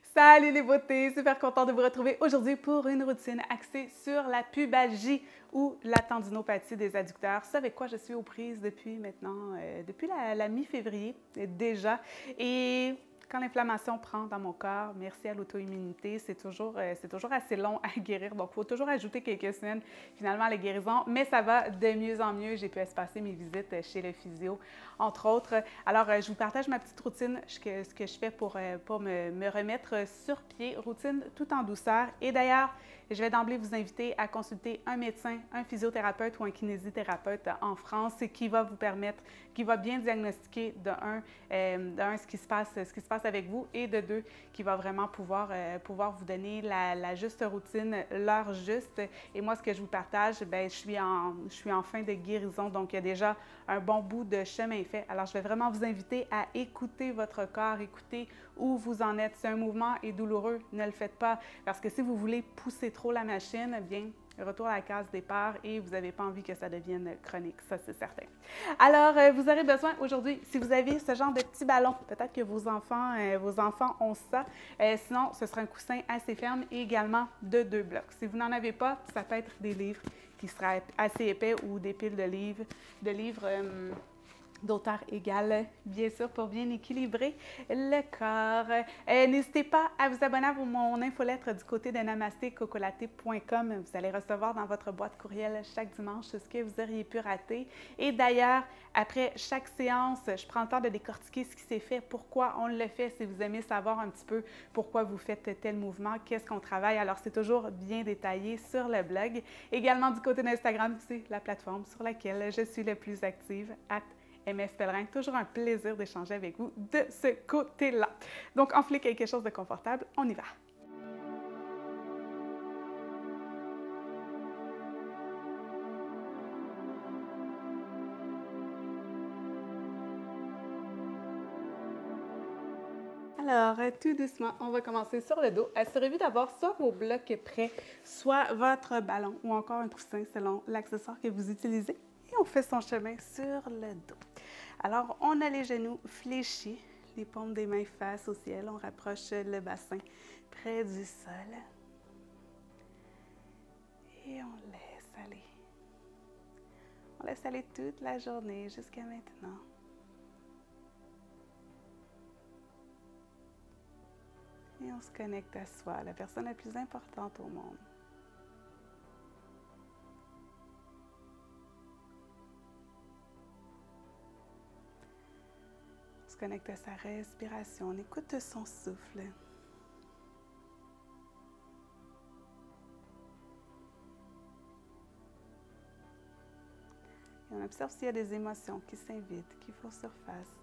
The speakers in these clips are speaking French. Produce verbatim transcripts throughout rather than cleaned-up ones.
Salut les beautés, super content de vous retrouver aujourd'hui pour une routine axée sur la pubalgie ou la tendinopathie des adducteurs. C'est avec quoi je suis aux prises depuis maintenant, euh, depuis la, la mi-février déjà. Et quand l'inflammation prend dans mon corps, merci à l'auto-immunité, c'est toujours, euh, c'est toujours assez long à guérir. Donc, il faut toujours ajouter quelques semaines finalement à la guérison. Mais ça va de mieux en mieux. J'ai pu espacer mes visites chez le physio, entre autres. Alors, euh, je vous partage ma petite routine, ce que, ce que je fais pour, euh, pour me, me remettre sur pied. Routine tout en douceur. Et d'ailleurs, je vais d'emblée vous inviter à consulter un médecin, un physiothérapeute ou un kinésithérapeute en France qui va vous permettre, qui va bien diagnostiquer de un, euh, de un ce qui se passe, ce qui se passe avec vous et de deux, qui va vraiment pouvoir, euh, pouvoir vous donner la, la juste routine, l'heure juste. Et moi, ce que je vous partage, bien, je suis en, je suis en fin de guérison, donc il y a déjà un bon bout de chemin fait. Alors, je vais vraiment vous inviter à écouter votre corps, écouter où vous en êtes. Si un mouvement est douloureux, ne le faites pas, parce que si vous voulez pousser trop la machine, bien, retour à la case départ et vous n'avez pas envie que ça devienne chronique, ça c'est certain. Alors, euh, vous aurez besoin aujourd'hui, si vous avez ce genre de petit ballon, peut-être que vos enfants, euh, vos enfants ont ça, euh, sinon ce sera un coussin assez ferme et également de deux blocs. Si vous n'en avez pas, ça peut être des livres qui seraient assez épais ou des piles de livres, de livres euh, d'auteur égal, bien sûr, pour bien équilibrer le corps. Euh, N'hésitez pas à vous abonner à mon infolettre du côté de namasté cocolaté point com. Vous allez recevoir dans votre boîte courriel chaque dimanche ce que vous auriez pu rater. Et d'ailleurs, après chaque séance, je prends le temps de décortiquer ce qui s'est fait, pourquoi on le fait, si vous aimez savoir un petit peu pourquoi vous faites tel mouvement, qu'est-ce qu'on travaille. Alors, c'est toujours bien détaillé sur le blog. Également, du côté d'Instagram, c'est la plateforme sur laquelle je suis le plus active, at M F Pellerin. Toujours un plaisir d'échanger avec vous de ce côté-là. Donc, enfilez quelque chose de confortable, on y va. Alors, tout doucement, on va commencer sur le dos. Assurez-vous d'avoir soit vos blocs prêts, soit votre ballon ou encore un coussin selon l'accessoire que vous utilisez. Et on fait son chemin sur le dos. Alors, on a les genoux fléchis, les paumes des mains face au ciel. On rapproche le bassin près du sol. Et on laisse aller. On laisse aller toute la journée jusqu'à maintenant. Et on se connecte à soi, la personne la plus importante au monde. On se connecte à sa respiration, on écoute son souffle. Et on observe s'il y a des émotions qui s'invitent, qui font surface.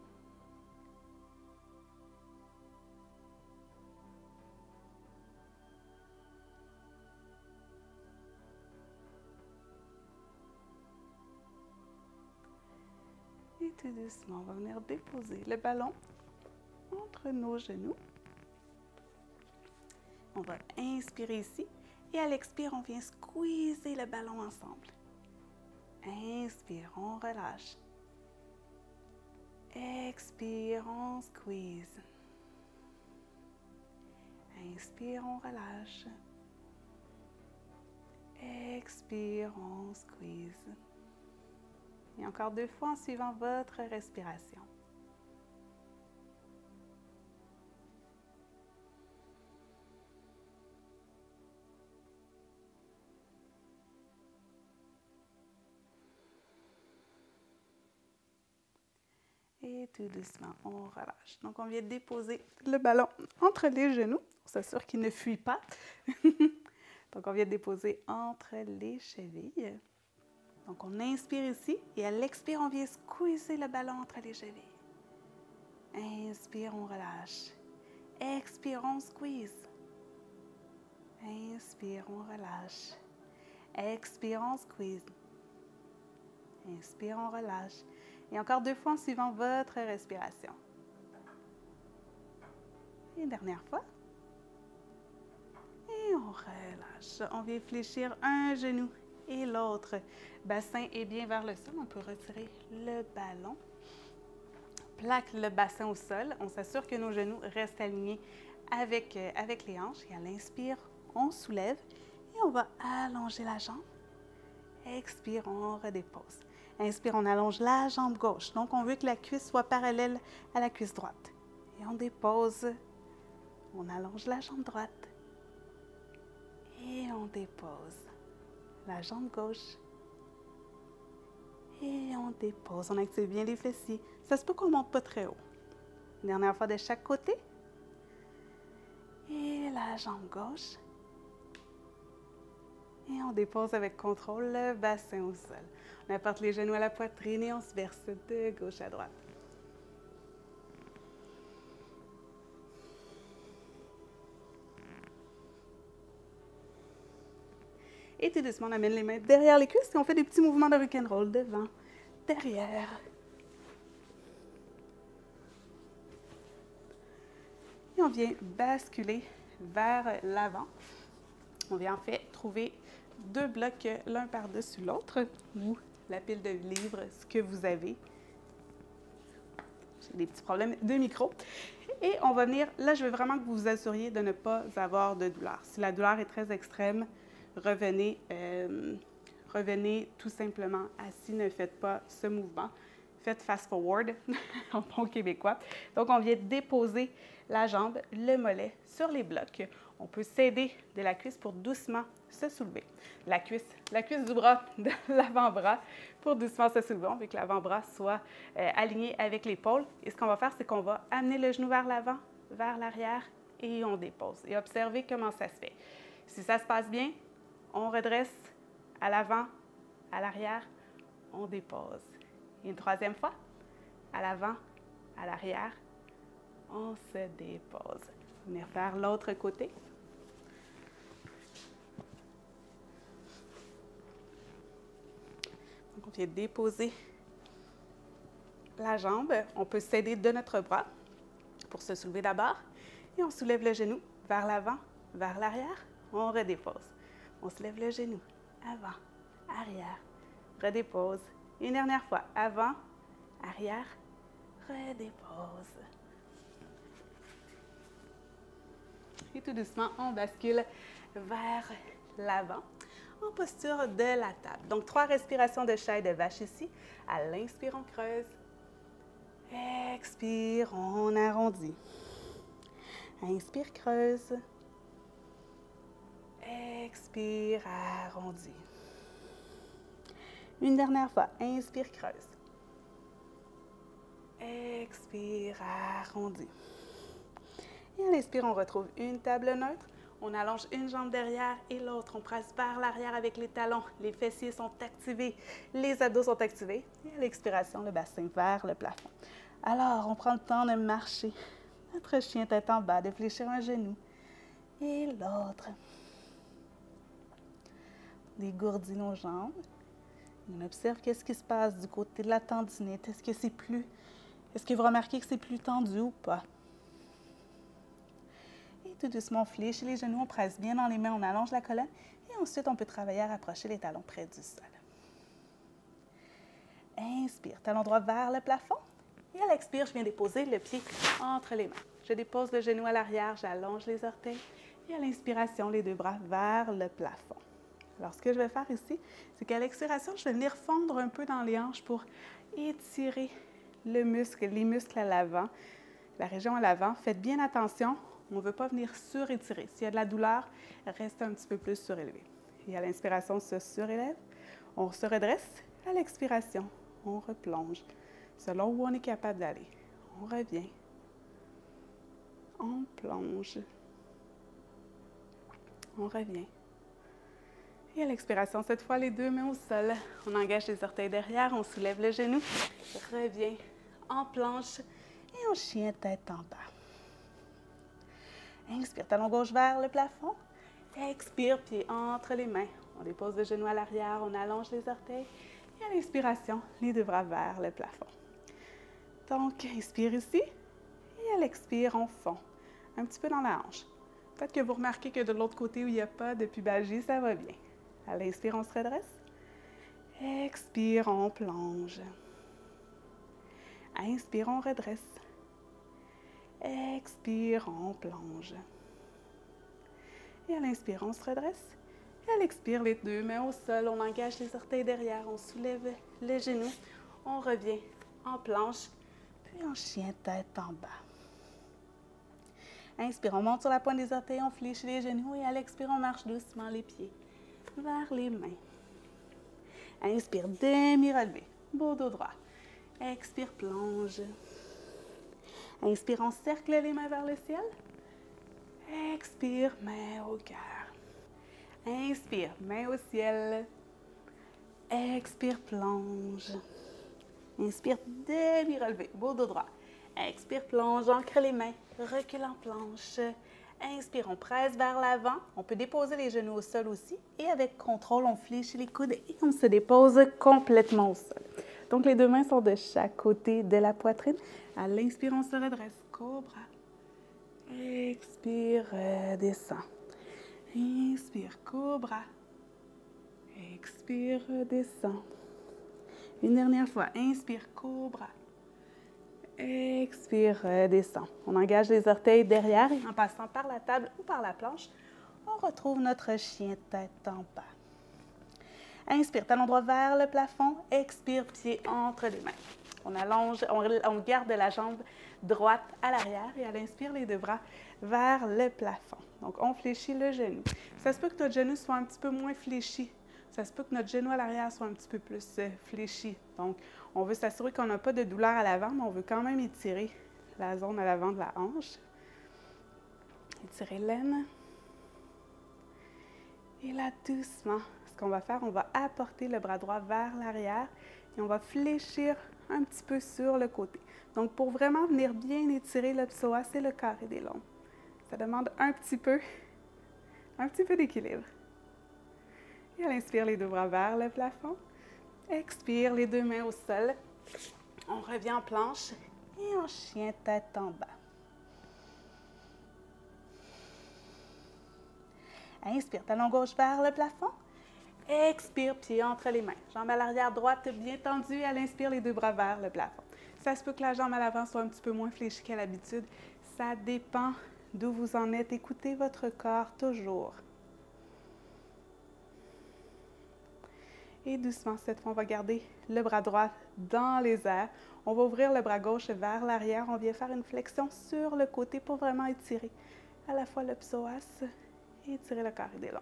Et tout doucement, on va venir déposer le ballon entre nos genoux. On va inspirer ici et à l'expire, on vient squeezer le ballon ensemble. Inspire, on relâche. Expire, on squeeze. Inspire, on relâche. Expire, on squeeze. Et encore deux fois en suivant votre respiration. Et tout doucement, on relâche. Donc, on vient déposer le ballon entre les genoux. On s'assure qu'il ne fuit pas. Donc, on vient déposer entre les chevilles. Donc, on inspire ici et à l'expire, on vient squeezer le ballon entre les chevilles. Inspire, on relâche. Expire, on squeeze. Inspire, on relâche. Expire, on squeeze. Inspire, on relâche. Et encore deux fois en suivant votre respiration. Et une dernière fois. Et on relâche. On vient fléchir un genou et l'autre. Bassin est bien vers le sol. On peut retirer le ballon. Plaque le bassin au sol. On s'assure que nos genoux restent alignés avec, euh, avec les hanches. Et à l'inspire, on soulève et on va allonger la jambe. Expire, on redépose. Inspire, on allonge la jambe gauche. Donc, on veut que la cuisse soit parallèle à la cuisse droite. Et on dépose. On allonge la jambe droite. Et on dépose la jambe gauche. Et on dépose. On active bien les fessiers. Ça se peut qu'on ne monte pas très haut. Dernière fois de chaque côté. Et la jambe gauche. Et on dépose avec contrôle le bassin au sol. On apporte les genoux à la poitrine et on se verse de gauche à droite. Et tout doucement, on amène les mains derrière les cuisses et on fait des petits mouvements de rock'n'roll devant, derrière. Et on vient basculer vers l'avant. On vient en fait trouver deux blocs l'un par-dessus l'autre ou la pile de livres, ce que vous avez. J'ai des petits problèmes de micro. Et on va venir, là, je veux vraiment que vous vous assuriez de ne pas avoir de douleur. Si la douleur est très extrême, revenez, euh, revenez tout simplement assis, ne faites pas ce mouvement. Faites fast forward en bon québécois. Donc, on vient déposer la jambe, le mollet sur les blocs. On peut s'aider de la cuisse pour doucement se soulever. La cuisse, la cuisse du bras, de l'avant-bras pour doucement se soulever. On veut que l'avant-bras soit euh, aligné avec l'épaule. Et ce qu'on va faire, c'est qu'on va amener le genou vers l'avant, vers l'arrière et on dépose. Et observez comment ça se fait. Si ça se passe bien, on redresse à l'avant, à l'arrière, on dépose. Et une troisième fois, à l'avant, à l'arrière, on se dépose. Venir faire l'autre côté. Donc, on vient déposer la jambe. On peut s'aider de notre bras pour se soulever d'abord. Et on soulève le genou vers l'avant, vers l'arrière. On redépose. On soulève le genou avant, arrière, redépose. Une dernière fois, avant, arrière, redépose. Et tout doucement, on bascule vers l'avant en posture de la table. Donc, trois respirations de chat et de vache ici. À l'inspire, on creuse. Expire, on arrondit. Inspire, creuse. Expire, arrondis. Une dernière fois. Inspire, creuse. Expire, arrondis. Et à l'inspire, on retrouve une table neutre. On allonge une jambe derrière et l'autre. On presse vers l'arrière avec les talons. Les fessiers sont activés. Les abdos sont activés. Et à l'expiration, le bassin vers le plafond. Alors, on prend le temps de marcher. Notre chien tête en bas, de fléchir un genou et l'autre. Dégourdis nos jambes. On observe qu'est-ce qui se passe du côté de la tendinite. Est-ce que c'est plus... Est-ce que vous remarquez que c'est plus tendu ou pas? Et tout doucement, on fléchit les genoux, on presse bien dans les mains, on allonge la colonne. Et ensuite, on peut travailler à rapprocher les talons près du sol. Inspire, talon droit vers le plafond. Et à l'expire, je viens déposer le pied entre les mains. Je dépose le genou à l'arrière, j'allonge les orteils. Et à l'inspiration, les deux bras vers le plafond. Alors, ce que je vais faire ici, c'est qu'à l'expiration, je vais venir fondre un peu dans les hanches pour étirer le muscle, les muscles à l'avant, la région à l'avant. Faites bien attention, on ne veut pas venir surétirer. S'il y a de la douleur, restez un petit peu plus surélevé. Et à l'inspiration, on se surélève, on se redresse. À l'expiration, on replonge, selon où on est capable d'aller. On revient, on plonge, on revient. Et à l'expiration, cette fois, les deux mains au sol. On engage les orteils derrière, on soulève le genou, revient en planche et en chien tête en bas. Inspire, talon gauche vers le plafond. Expire, pied entre les mains. On dépose le genou à l'arrière, on allonge les orteils. Et à l'inspiration, les deux bras vers le plafond. Donc, inspire ici. Et à l'expire, on fond. Un petit peu dans la hanche. Peut-être que vous remarquez que de l'autre côté où il n'y a pas de pubalgie, ça va bien. À l'inspire, on se redresse. Expire, on plonge. Inspire, on redresse. Expire, on plonge. Et à l'inspire, on se redresse. Et à l'expire, les deux mains au sol, on engage les orteils derrière, on soulève les genoux, on revient en planche, puis en chien tête en bas. Inspire, on monte sur la pointe des orteils, on fléchit les genoux et à l'expire, on marche doucement les pieds vers les mains. Inspire, demi-relevé, beau dos droit. Expire, plonge. Inspire, on cercle les mains vers le ciel. Expire, main au cœur. Inspire, main au ciel. Expire, plonge. Inspire, demi-relevé, beau dos droit. Expire, plonge, ancre les mains, recule en planche. Inspire, on presse vers l'avant. On peut déposer les genoux au sol aussi. Et avec contrôle, on fléchit les coudes et on se dépose complètement au sol. Donc, les deux mains sont de chaque côté de la poitrine. À l'inspire, on se redresse, cobra. Expire, redescend. Inspire, cobra. Expire, redescend. Une dernière fois, inspire, cobra. Expire, redescend. On engage les orteils derrière et en passant par la table ou par la planche, on retrouve notre chien tête en bas. Inspire, talon droit vers le plafond. Expire, pied entre les mains. On allonge, on, on garde la jambe droite à l'arrière et à l'inspire, les deux bras vers le plafond. Donc, on fléchit le genou. Ça se peut que notre genou soit un petit peu moins fléchi. Ça se peut que notre genou à l'arrière soit un petit peu plus euh, fléchi. Donc, on veut s'assurer qu'on n'a pas de douleur à l'avant, mais on veut quand même étirer la zone à l'avant de la hanche. Étirer l'aine. Et là, doucement, ce qu'on va faire, on va apporter le bras droit vers l'arrière et on va fléchir un petit peu sur le côté. Donc, pour vraiment venir bien étirer le psoas et le carré des lombes, ça demande un petit peu, un petit peu d'équilibre. Et à l'inspire, les deux bras vers le plafond. Expire, les deux mains au sol. On revient en planche et en chien tête en bas. Inspire, talon gauche vers le plafond. Expire, pied entre les mains. Jambe à l'arrière droite bien tendue. À l'inspire, les deux bras vers le plafond. Ça se peut que la jambe à l'avant soit un petit peu moins fléchie qu'à l'habitude. Ça dépend d'où vous en êtes. Écoutez votre corps toujours. Et doucement, cette fois, on va garder le bras droit dans les airs. On va ouvrir le bras gauche vers l'arrière. On vient faire une flexion sur le côté pour vraiment étirer à la fois le psoas et étirer le carré des lombes.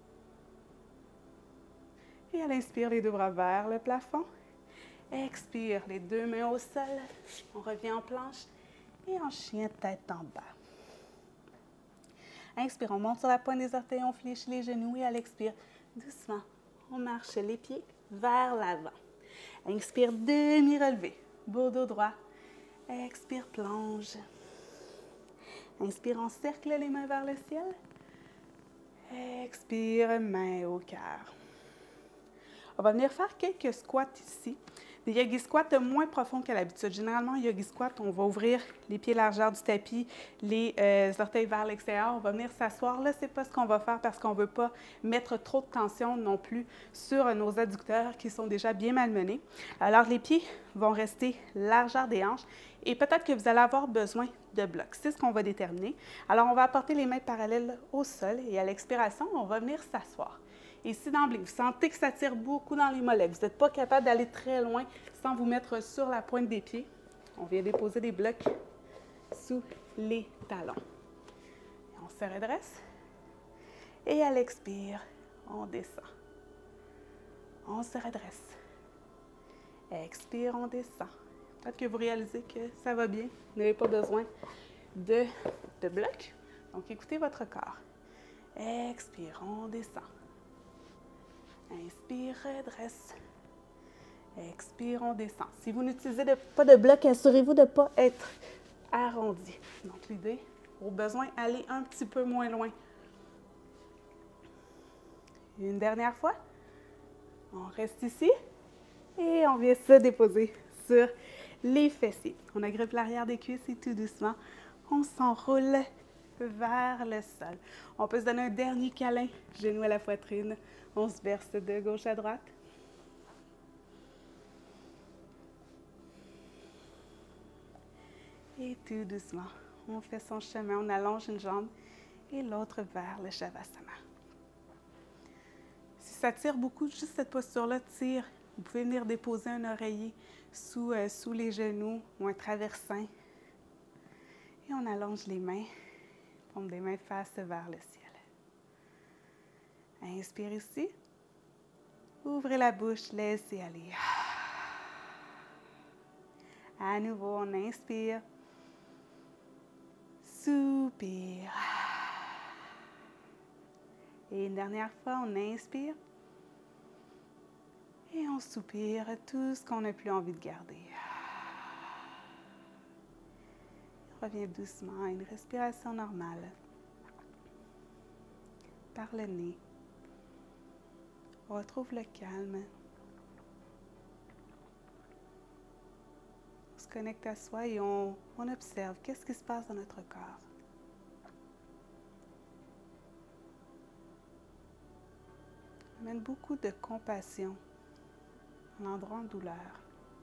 Et à l'inspire, les deux bras vers le plafond. Expire, les deux mains au sol. On revient en planche et en chien tête en bas. Inspire, on monte sur la pointe des orteils, on fléchit les genoux et à l'expire, doucement, on marche les pieds vers l'avant. Inspire, demi-relevé, beau dos droit. Expire, plonge. Inspire, on cercle les mains vers le ciel. Expire, main au cœur. On va venir faire quelques squats ici. Des yogi squats moins profonds qu'à l'habitude. Généralement, yogi squat, on va ouvrir les pieds largeur du tapis, les euh, orteils vers l'extérieur. On va venir s'asseoir. Là, ce n'est pas ce qu'on va faire parce qu'on ne veut pas mettre trop de tension non plus sur nos adducteurs qui sont déjà bien malmenés. Alors, les pieds vont rester largeur des hanches et peut-être que vous allez avoir besoin de blocs. C'est ce qu'on va déterminer. Alors, on va apporter les mains parallèles au sol et à l'expiration, on va venir s'asseoir. Et si d'emblée, vous sentez que ça tire beaucoup dans les mollets, vous n'êtes pas capable d'aller très loin sans vous mettre sur la pointe des pieds, on vient déposer des blocs sous les talons. On se redresse et à l'expire, on descend. On se redresse. Expire, on descend. Peut-être que vous réalisez que ça va bien, vous n'avez pas besoin de, de blocs. Donc, écoutez votre corps. Expire, on descend. Inspire, redresse. Expire, on descend. Si vous n'utilisez de, pas de bloc, assurez-vous de ne pas être arrondi. Donc, l'idée, au besoin, aller un petit peu moins loin. Une dernière fois. On reste ici et on vient se déposer sur les fessiers. On agrippe l'arrière des cuisses et tout doucement, on s'enroule vers le sol. On peut se donner un dernier câlin, genou à la poitrine. On se verse de gauche à droite. Et tout doucement, on fait son chemin, on allonge une jambe et l'autre vers le Shavasana. Si ça tire beaucoup, juste cette posture-là tire. Vous pouvez venir déposer un oreiller sous, euh, sous les genoux ou un traversin. Et on allonge les mains, paume des mains face vers le ciel. Inspire ici. Ouvrez la bouche, laissez aller. À nouveau, on inspire. Soupire. Et une dernière fois, on inspire. Et on soupire tout ce qu'on n'a plus envie de garder. On revient doucement à une respiration normale. Par le nez. On retrouve le calme. On se connecte à soi et on, on observe qu'est-ce qui se passe dans notre corps. On amène beaucoup de compassion à l'endroit en douleur.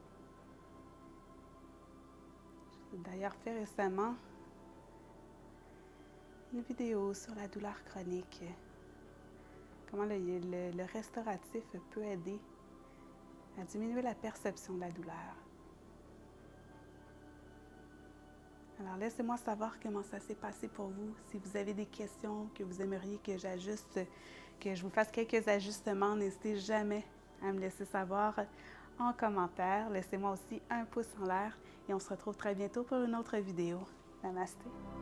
J'ai d'ailleurs fait récemment une vidéo sur la douleur chronique. Comment le, le, le restauratif peut aider à diminuer la perception de la douleur. Alors, laissez-moi savoir comment ça s'est passé pour vous. Si vous avez des questions que vous aimeriez que j'ajuste, que je vous fasse quelques ajustements, n'hésitez jamais à me laisser savoir en commentaire. Laissez-moi aussi un pouce en l'air et on se retrouve très bientôt pour une autre vidéo. Namasté.